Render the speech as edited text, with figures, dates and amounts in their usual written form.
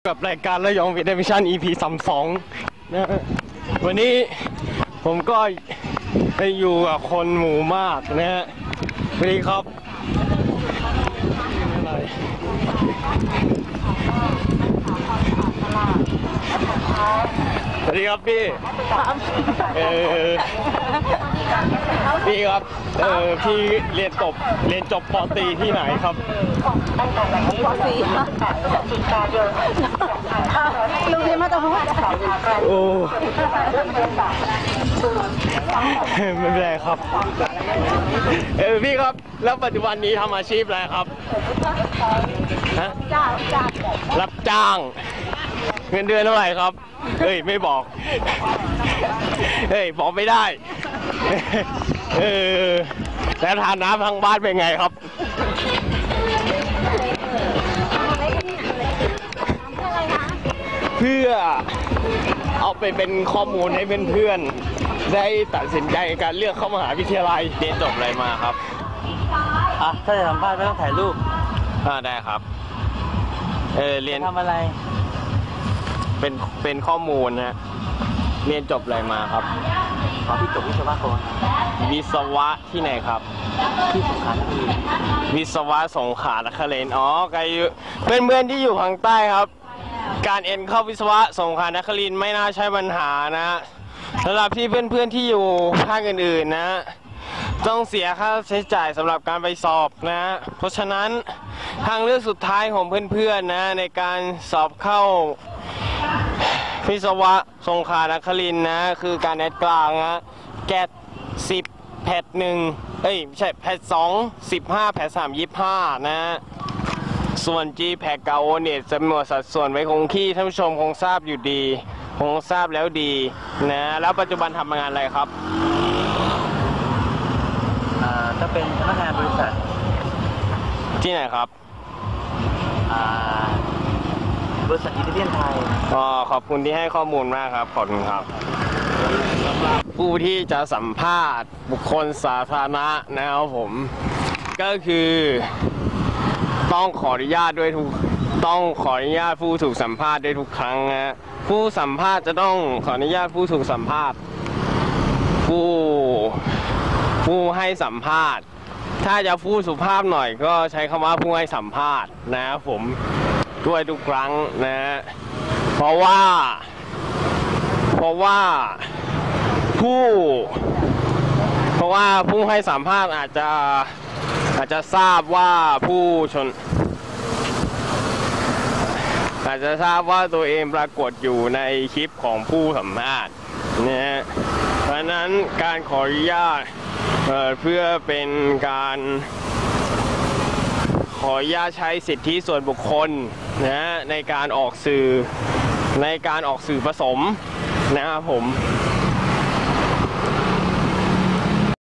กับรายการระยองวิทยามิชั่น EP 32นะวันนี้ผมก็ไปอยู่กับคนหมู่มากนะฮะสวัสดีครับสวัสดีครับพี่พี่ครับพี่เรียนจบป.ตรีที่ไหนครับป.ตรีลุงเรียนมาจากหัวโอ้ไม่เป็นไรครับพี่ครับแล้วปัจจุบันนี้ทำอาชีพอะไรครับรับจ้างเงินเดือนเท่าไหร่ครับเฮ้ยไม่บอกเฮ้ยบอกไม่ได้แล้วทานน้ำทางบ้านเป็นไงครับเพื่อเอาไปเป็นข้อมูลให้เพื่อนๆได้ตัดสินใจการเลือกเข้ามหาวิทยาลัยเรียนจบอะไรมาครับถ้าจะสัมภาษณ์ไม่ต้องถ่ายรูปได้ครับเรียนทำอะไรเป็นข้อมูลนะเรียนจบอะไรมาครับพี่จบวิศวะก่อนวิศวะที่ไหนครับที่สงขลานครินทร์วิศวะสงขลานครินทร์ไกลเพื่อนที่อยู่ทางใต้ครับการเข้าวิศวะสงขลานครินทร์ไม่น่าใช่ปัญหานะสำหรับที่เพื่อนที่อยู่ภาคอื่นๆนะต้องเสียค่าใช้จ่ายสำหรับการไปสอบนะเพราะฉะนั้นทางเลือกสุดท้ายของเพื่อนๆนะในการสอบเข้าวิศวะสงขลานครินทร์นะคือการกลางนะแกด10แพท1ไม่ใช่แพท2 15แพท3 25นะส่วน G แพทกับโอเน็ตจำนวนสัดส่วนไว้คงที่ท่านผู้ชมคงทราบอยู่ดีคงทราบแล้วดีนะแล้วปัจจุบันทำงานอะไรครับจะเป็นพนักงานบริษัทที่ไหนครับบริษัทอิตาเลียนไทยขอบคุณที่ให้ข้อมูลมากครับขอบคุณครับผู้ที่จะสัมภาษณ์บุคคลสาธารณะนะครับผมก็คือต้องขออนุญาตผู้ถูกสัมภาษณ์ด้วยทุกครั้งนะผู้สัมภาษณ์จะต้องขออนุญาตผู้ถูกสัมภาษณ์ผู้ให้สัมภาษณ์ถ้าจะพูดสุภาพหน่อยก็ใช้คำว่าผู้ให้สัมภาษณ์นะครับผมด้วยทุกครั้งนะเพราะว่าผู้ให้สัมภาษณ์อาจจะทราบว่าอาจจะทราบว่าตัวเองปรากฏอยู่ในคลิปของผู้สัมภาษณ์นะเพราะนั้นการขออนุญาตเพื่อเป็นการขออนุญาตใช้สิทธิส่วนบุคคลนะในการออกสื่อผสมนะครับผม